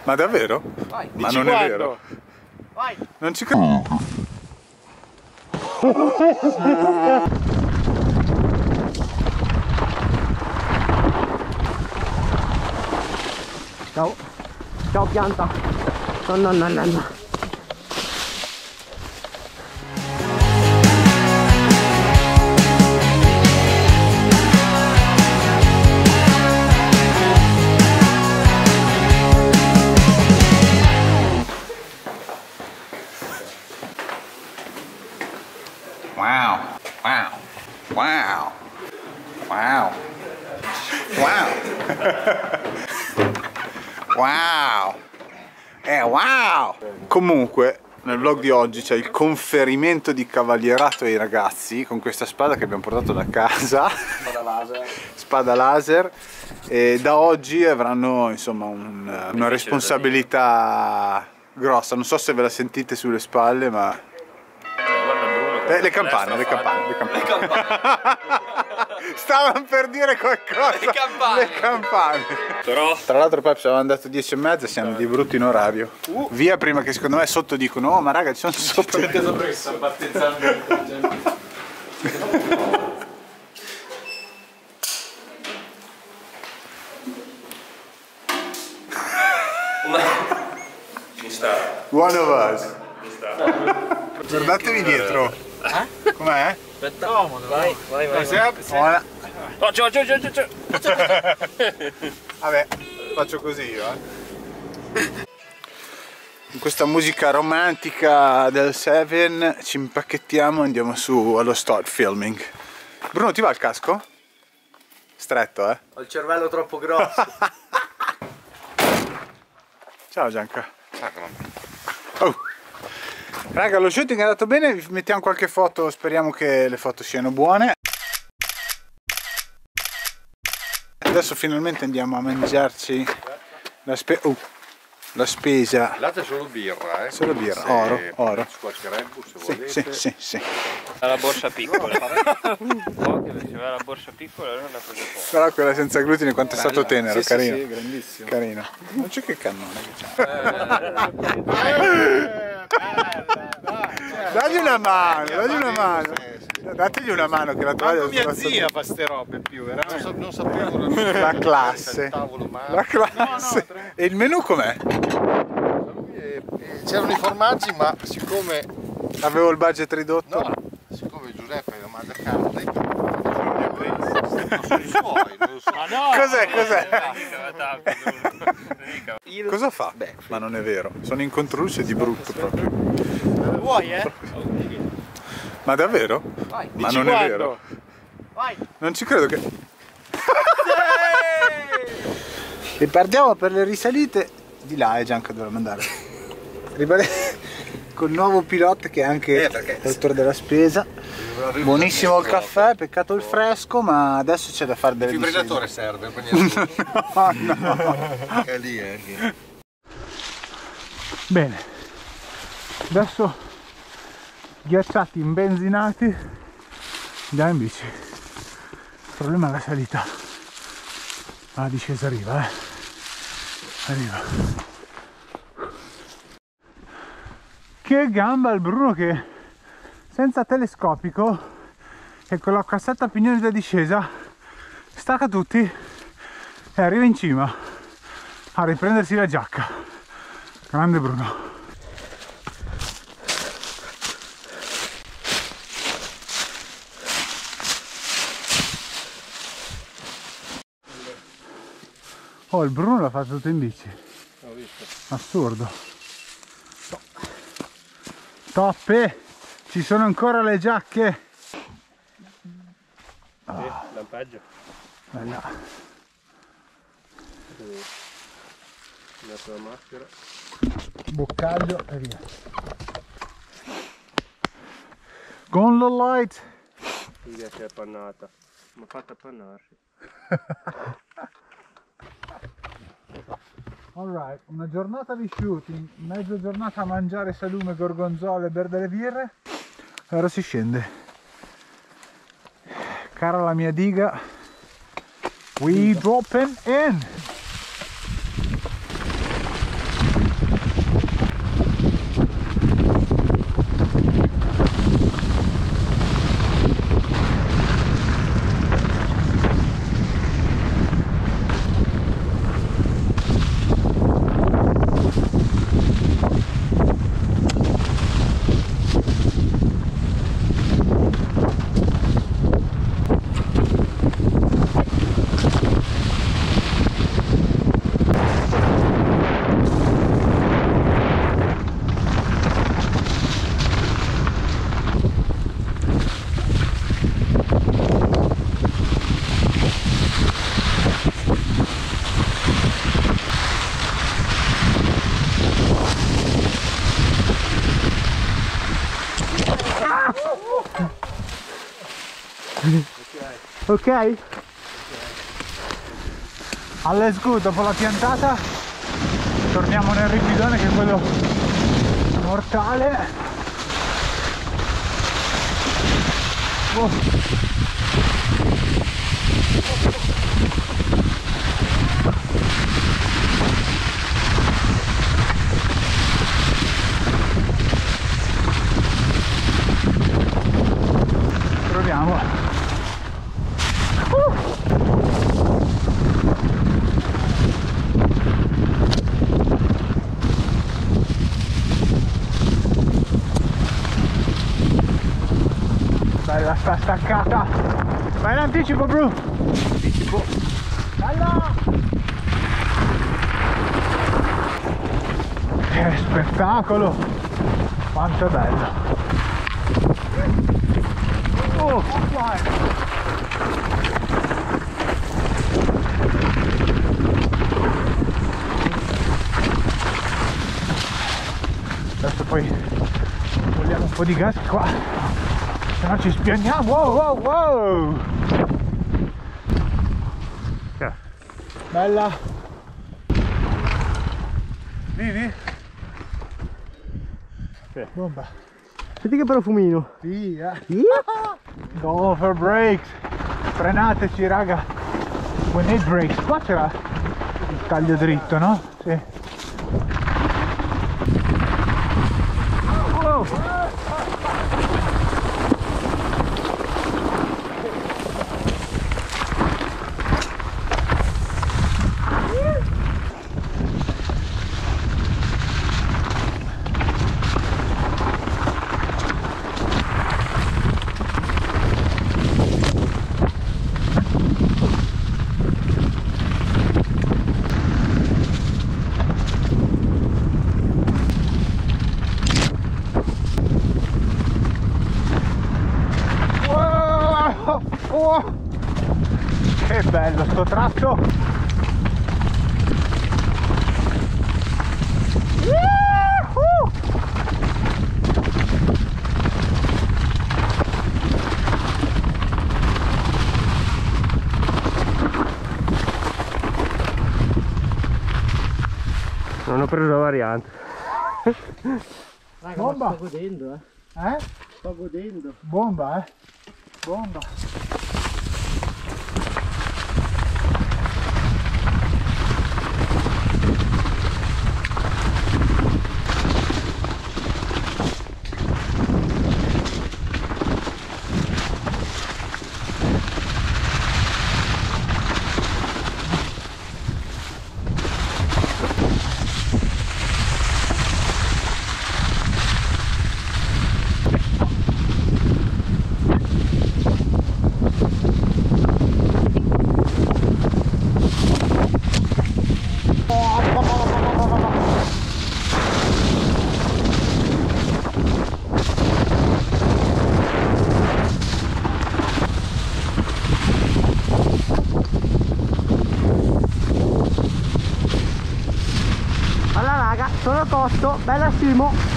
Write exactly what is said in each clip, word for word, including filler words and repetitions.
Ma davvero? Vai, ma dici non quando. È vero. Vai. Non ci credo. Ciao. Ciao pianta. No, no, no, no, no. Wow. Wow. Wow. Wow. Wow. Wow. Eh, wow. Comunque, nel vlog di oggi c'è il conferimento di cavalierato ai ragazzi con questa spada che abbiamo portato da casa. Spada laser. Spada laser. E da oggi avranno insomma un, una responsabilità grossa. Non so se ve la sentite sulle spalle, ma Eh, le campane, le campane, le campane. Le campane. Stavano per dire qualcosa. Le campane. Le campane. Però. Tra l'altro poi avevamo dato dieci e mezza, siamo di brutto in orario. Uh. Via prima che secondo me sotto dicono oh ma raga ci sono sopra. Sto battezzando. Mi sta. One of us. Mi sta. Guardatevi dietro. Eh? Com'è? Aspetta. Comodo. Vai, vai, vai. Buona. Oh, ciao, ciao, ciao, ciao. Vabbè, faccio così io, eh. In questa musica romantica del Seven ci impacchettiamo e andiamo su allo start filming. Bruno, ti va il casco? Stretto, eh? Ho il cervello troppo grosso. Ciao Gianca. Oh. Raga, lo shooting è andato bene, vi mettiamo qualche foto, speriamo che le foto siano buone. Adesso finalmente andiamo a mangiarci la, spe uh, la spesa. Là c'è solo birra, eh? Solo birra, se oro, oro. Qualche Red Bull se Sì, volete. sì, sì, sì. La borsa piccola. Occhio, se aveva la borsa piccola allora la prende fuori. Però quella senza glutine quanto è stato tenero, Sì, carino. sì, sì, grandissimo. Carino. Non c'è che cannone che c'è. Dagli una mano, dagli una mano. Dategli una mano che la tovaglia Mia zia fa ste robe più, veramente. Non, non sapevo la classe. La classe. E il menù com'è? C'erano i formaggi, ma siccome Avevo il budget ridotto. no, siccome Giuseppe non mangia carne, non li ha presi. Sono i suoi, non lo so. Ma no! Cos'è, cos'è? Io Cosa fa? Beh, ma non è vero. Sono in controluce di brutto proprio. vuoi, eh? Ma davvero? Vai. Ma Dici non quando. è vero. Vai. Non ci credo che... Ripartiamo per le risalite. Di là è Gianca dovremmo andare. Ripare... Col nuovo pilota che è anche Eh, l'autore della spesa. Buonissimo il caffè, peccato il fresco, ma adesso c'è da fare delle Il risalite. fibrillatore serve per niente. No, no. È lì, è lì. Bene, adesso ghiacciati, imbenzinati, andiamo in bici. Il problema è la salita, ma la discesa arriva, eh. Arriva. Che gamba il Bruno che senza telescopico e con la cassetta a pignoni da discesa stacca tutti e arriva in cima a riprendersi la giacca. Grande Bruno. Oh, il Bruno l'ha fatto tutto in bici. Ho visto. Assurdo. Toppe! Ci sono ancora le giacche. Ah. Lampaggio. Bella. La tua maschera. Boccaglio e via. Con la light. Figa si è appannata. Ma fatta appannarsi. Alright, una giornata di shooting, mezza giornata a mangiare salume, gorgonzola e bere delle birre. Ora si scende. Cara la mia diga, we dropping in. Ok? Ok? All'S Good, dopo la piantata torniamo nel ripidone che è quello mortale. Oh. Proviamo. Uh. Bella, sta staccata. Vai in anticipo, bro. Anticipo. Bella. Che spettacolo. Quanto è bello. Oh, adesso poi vogliamo un po' di gas qua, se no ci spianiamo. Wow, wow, wow. Yeah. Bella. Vivi? Sì. Bomba. Senti che profumino. Via. Go for brakes. Frenateci, raga. We need brakes. Qua c'era il taglio dritto, no? Sì. Wow. Oh, che bello sto tratto. Uh-huh. Non ho preso la variante. Raga, Bomba. ma sto godendo, eh. Eh? Sto godendo. Bomba, eh? Bomba. Allora raga, sono cotto, bella Simo.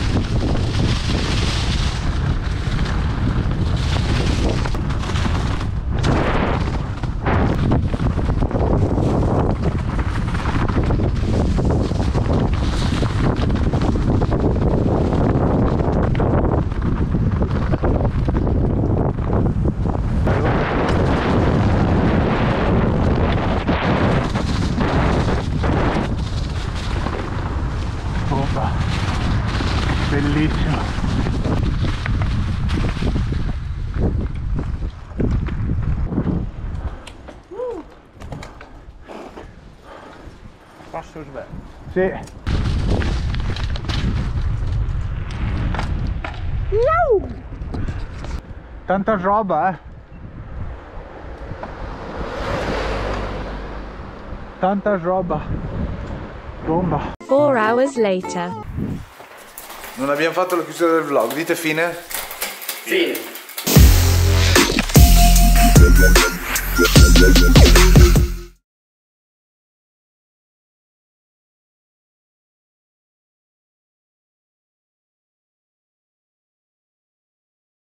Bomba. Bellissimo. Passo svelto. Sì. Tanta roba, eh. Tanta roba. Bomba. Four hours later. Non abbiamo fatto la chiusura del vlog, dite fine? Fine.